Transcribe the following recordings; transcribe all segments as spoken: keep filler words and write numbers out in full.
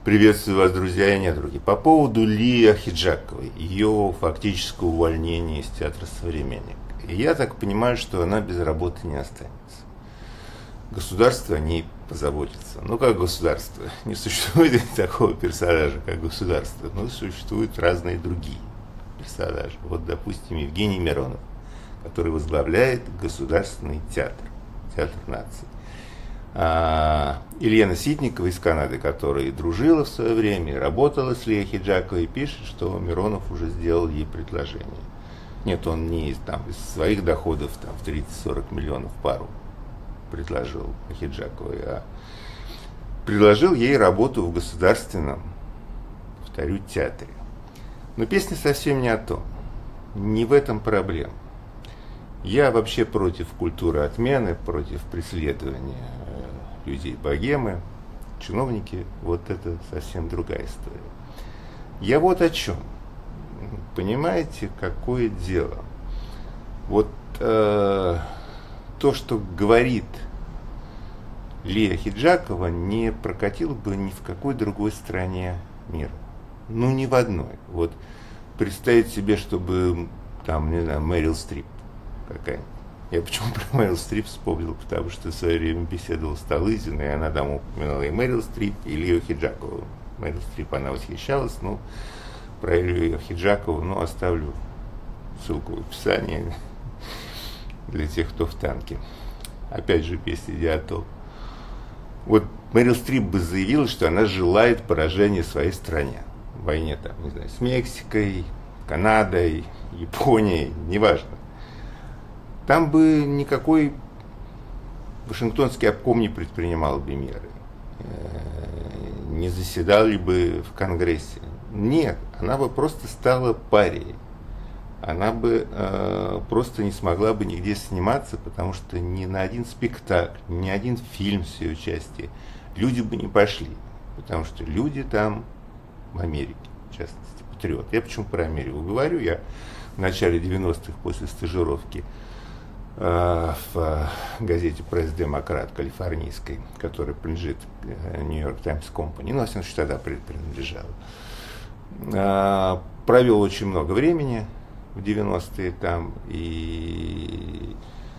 Приветствую вас, друзья и недруги. По поводу Лии Ахеджаковой, ее фактического увольнения из театра «Современник». И я так понимаю, что она без работы не останется. Государство о ней позаботится. Ну, как государство? Не существует такого персонажа, как государство, но существуют разные другие персонажи. Вот, допустим, Евгений Миронов, который возглавляет Государственный театр, театр наций. А Елена Ситникова из Канады, которая дружила в свое время, работала с Лией Ахеджаковой, пишет, что Миронов уже сделал ей предложение. Нет, он не из, там, из своих доходов там, в тридцать-сорок миллионов пару предложил Ахеджаковой, а предложил ей работу в государственном, повторю, театре. Но песня совсем не о том. Не в этом проблема. Я вообще против культуры отмены, против преследования людей богемы. Чиновники, вот это совсем другая история. Я вот о чем. Понимаете, какое дело? Вот э, то, что говорит Лия Ахеджакова, не прокатило бы ни в какой другой стране мира. Ну, ни в одной. Вот представить себе, чтобы там, не знаю, Мэрил Стрип какая-нибудь. Я почему про Мэрил Стрип вспомнил, потому что в свое время беседовал с Талызиной, и она там упоминала и Мэрил Стрип, и Лию Ахеджакову. Мэрил Стрип она восхищалась, но про Лию Ахеджакову, ну, оставлю ссылку в описании для тех, кто в танке. Опять же, песня не о том. Вот Мэрил Стрип бы заявила, что она желает поражения своей стране в войне, там, не знаю, с Мексикой, Канадой, Японией, неважно. Там бы никакой Вашингтонский обком не предпринимал бы меры, не заседали бы в Конгрессе. Нет, она бы просто стала парией. Она бы э, просто не смогла бы нигде сниматься, потому что ни на один спектакль, ни один фильм с ее участием люди бы не пошли. Потому что люди там в Америке, в частности, патриоты. Я почему про Америку говорю? Я в начале девяностых после стажировки в газете «Пресс-демократ» калифорнийской, которая принадлежит Нью-Йорк Таймс Компани, ну, во всяком случае, тогда принадлежала. Провел очень много времени в девяностые там и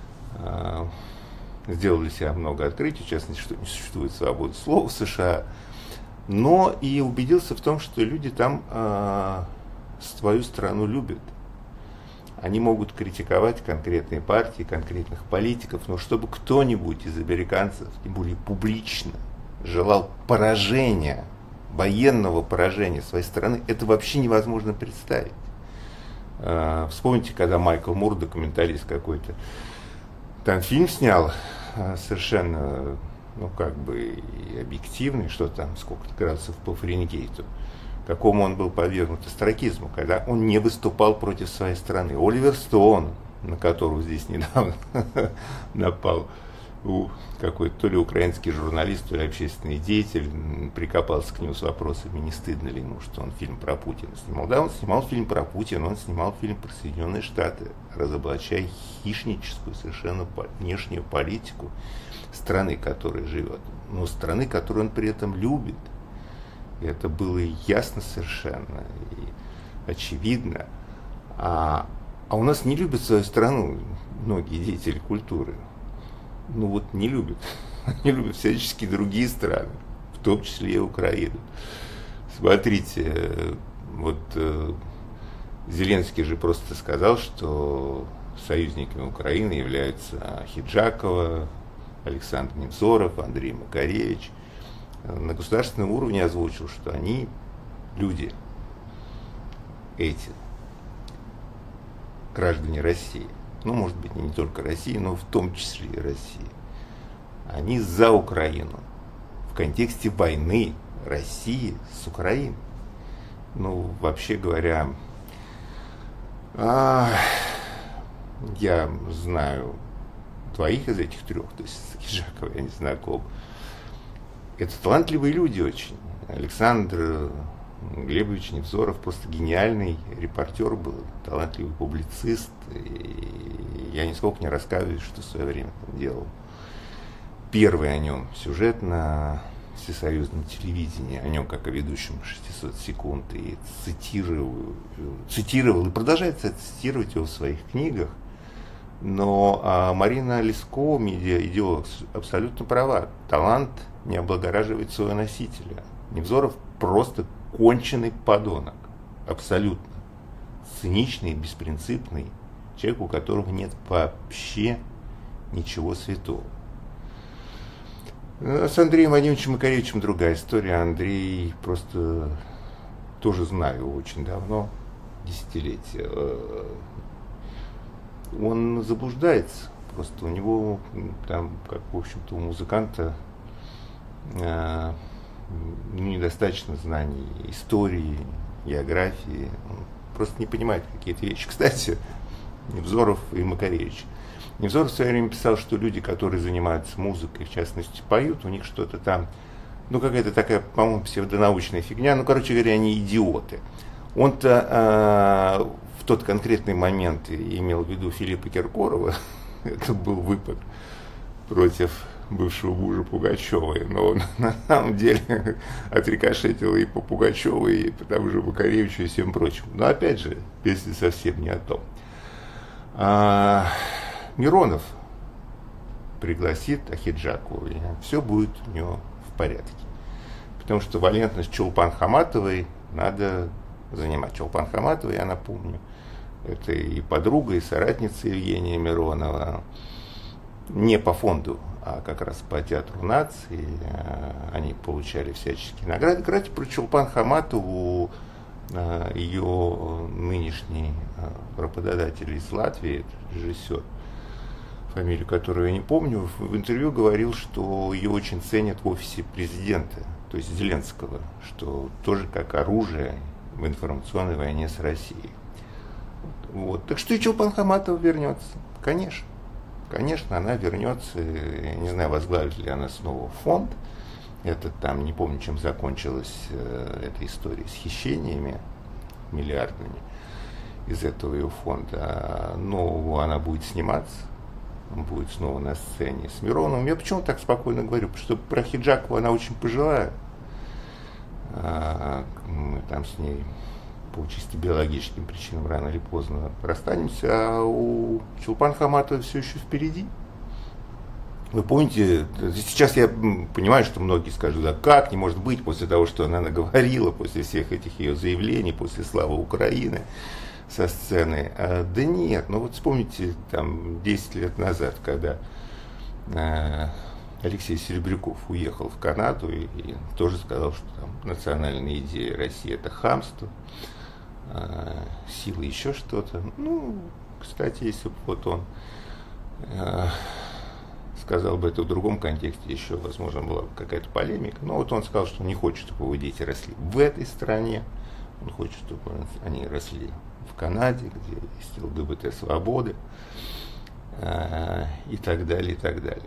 сделал для себя много открытий, в частности, что не существует свободы слова в США, но и убедился в том, что люди там свою страну любят. Они могут критиковать конкретные партии, конкретных политиков, но чтобы кто-нибудь из американцев, тем более публично, желал поражения, военного поражения своей страны, это вообще невозможно представить. Вспомните, когда Майкл Мур, документалист какой-то, там фильм снял совершенно, ну как бы и объективный, что там, сколько-то градусов по Фаренгейту, какому он был подвергнут остракизму, когда он не выступал против своей страны. Оливер Стоун, на которого здесь недавно напал какой-то то ли украинский журналист, то ли общественный деятель, прикопался к нему с вопросами, не стыдно ли ему, что он фильм про Путина снимал. Да, он снимал фильм про Путина, он снимал фильм про Соединенные Штаты, разоблачая хищническую совершенно внешнюю политику страны, которая живет, но страны, которую он при этом любит. И это было ясно совершенно и очевидно. А, а у нас не любят свою страну многие деятели культуры. Ну вот не любят. Они любят всячески другие страны, в том числе и Украину. Смотрите, вот э, Зеленский же просто сказал, что союзниками Украины являются Ахеджакова, Александр Невзоров, Андрей Макаревич. На государственном уровне озвучил, что они, люди, эти, граждане России, ну, может быть, не только России, но в том числе и России, они за Украину в контексте войны России с Украиной. Ну, вообще говоря, а, я знаю двоих из этих трех, то есть с Ахеджаковой я не знаком. Это талантливые люди очень. Александр Глебович Невзоров просто гениальный репортер был, талантливый публицист. И я нисколько не рассказываю, что в свое время делал. Первый о нем сюжет на всесоюзном телевидении о нем как о ведущем шестисот секунд и цитировал, цитировал и продолжает цитировать его в своих книгах. Но а Марина Лискова, медиа-идеолог, абсолютно права. Талант не облагораживает своего носителя. Невзоров просто конченый подонок. Абсолютно. Циничный, беспринципный. Человек, у которого нет вообще ничего святого. С Андреем Владимировичем Макаревичем другая история. Андрей просто тоже знаю очень давно, десятилетия. Он заблуждается. Просто у него там, как в общем-то у музыканта, э, недостаточно знаний истории, географии. Он просто не понимает какие-то вещи. Кстати, Невзоров и Макаревич. Невзоров в свое время писал, что люди, которые занимаются музыкой, в частности, поют, у них что-то там, ну, какая-то такая, по-моему, псевдонаучная фигня. Ну, короче говоря, они идиоты. Он-то э, в тот конкретный момент имел в виду Филиппа Киркорова. Это был выпад против бывшего мужа Пугачевой. Но он на самом деле отрикошетил и по Пугачевой, и по тому же Макаревичу и всем прочим. Но опять же, песня совсем не о том. А, Миронов пригласит Ахеджакову, и все будет у него в порядке. Потому что валентность Чулпан Хаматовой надо занимать. Чулпан Хаматова, я напомню, это и подруга, и соратница Евгения Миронова. Не по фонду, а как раз по театру нации. Они получали всяческие награды. Кстати, про Чулпан Хаматову, ее нынешний работодатель из Латвии, режиссер, фамилию которую я не помню, в интервью говорил, что ее очень ценят в офисе президента, то есть Зеленского, что тоже как оружие в информационной войне с Россией. Вот. Так что и Чулпан Хаматова вернется. Конечно. Конечно, она вернется. Я не знаю, возглавит ли она снова фонд. Это там, не помню, чем закончилась э, эта история с хищениями миллиардными из этого ее фонда. Но она будет сниматься. Будет снова на сцене с Мироновым. Я почему так спокойно говорю? Потому что про Хиджакову она очень пожилая. А, мы там с ней по чисто биологическим причинам рано или поздно расстанемся, а у Чулпан Хаматовой все еще впереди. Вы помните, сейчас я понимаю, что многие скажут, да как, не может быть, после того, что она наговорила, после всех этих ее заявлений, после славы Украины со сцены. А, да нет, ну вот вспомните, там, десять лет назад, когда а, Алексей Серебряков уехал в Канаду и, и тоже сказал, что там национальная идея России — это хамство, а, сила, еще что-то. Ну, кстати, если бы вот он а, сказал бы это в другом контексте, еще, возможно, была бы какая-то полемика. Но вот он сказал, что не хочет, чтобы его дети росли в этой стране, он хочет, чтобы они росли в Канаде, где есть ЛГБТ-свободы, а, и так далее, и так далее.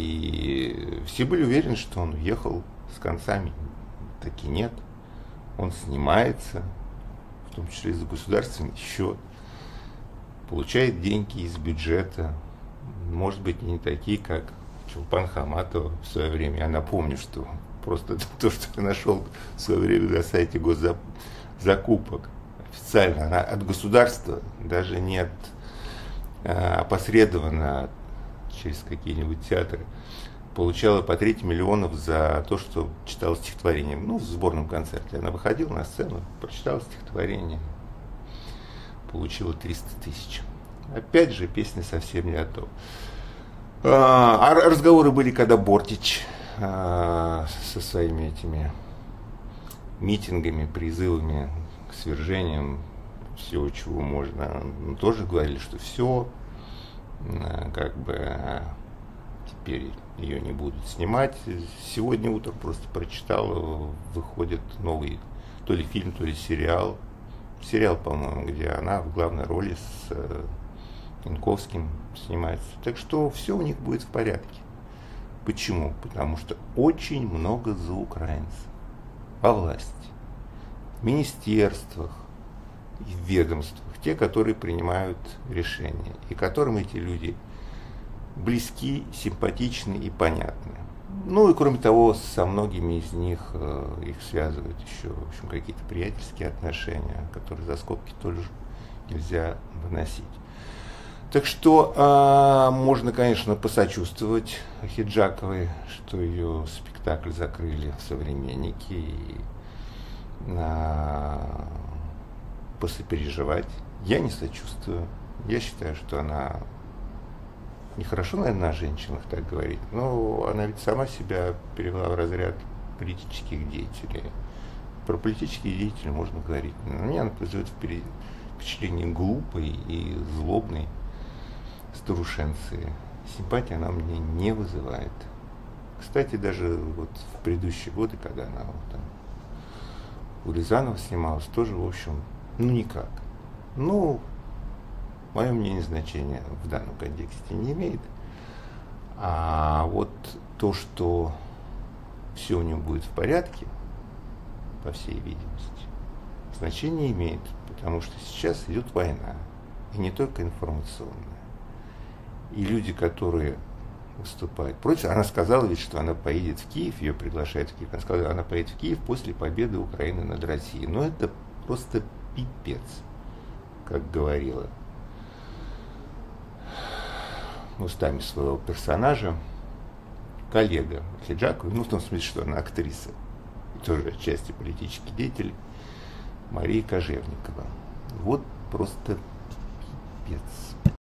И все были уверены, что он уехал с концами. Таки нет. Он снимается, в том числе за государственный счет, получает деньги из бюджета. Может быть, не такие, как Чулпан Хаматова в свое время. Я напомню, что просто то, что я нашел в свое время на сайте госзакупок, официально, она от государства, даже не от, а, опосредованно через какие-нибудь театры, получала по треть миллионов за то, что читала стихотворение. Ну, в сборном концерте. Она выходила на сцену, прочитала стихотворение, получила триста тысяч. Опять же, песня совсем не о том. А, разговоры были, когда Бортич а, со своими этими митингами, призывами к свержениям всего, чего можно, ну, тоже говорили, что все, как бы теперь ее не будут снимать. Сегодня утром просто прочитал, выходит новый то ли фильм, то ли сериал. Сериал, по-моему, где она в главной роли с Янковским снимается. Так что все у них будет в порядке. Почему? Потому что очень много заукраинцев во власти, в министерствах и в ведомствах, те, которые принимают решения, и которым эти люди близки, симпатичны и понятны. Ну и кроме того, со многими из них э, их связывают еще, в общем, какие-то приятельские отношения, которые за скобки тоже нельзя выносить. Так что э, можно, конечно, посочувствовать Хиджаковой, что ее спектакль закрыли в «Современнике», и э, посопереживать. Я не сочувствую. Я считаю, что она нехорошо, наверное, о женщинах так говорить, но она ведь сама себя перевела в разряд политических деятелей. Про политические деятели можно говорить. Но мне она производит впечатление глупой и злобной старушенции. Симпатии она мне не вызывает. Кстати, даже вот в предыдущие годы, когда она вот там у Рязанова снималась, тоже, в общем, ну никак. Ну, мое мнение значения в данном контексте не имеет. А вот то, что все у него будет в порядке, по всей видимости, значение имеет, потому что сейчас идет война, и не только информационная. И люди, которые выступают против, она сказала ведь, что она поедет в Киев, ее приглашают в Киев, она сказала, она поедет в Киев после победы Украины над Россией. Но это просто пипец, как говорила устами своего персонажа коллега Хиджаковой, ну в том смысле, что она актриса, и тоже отчасти политический деятель, Мария Кожевникова. Вот просто пипец.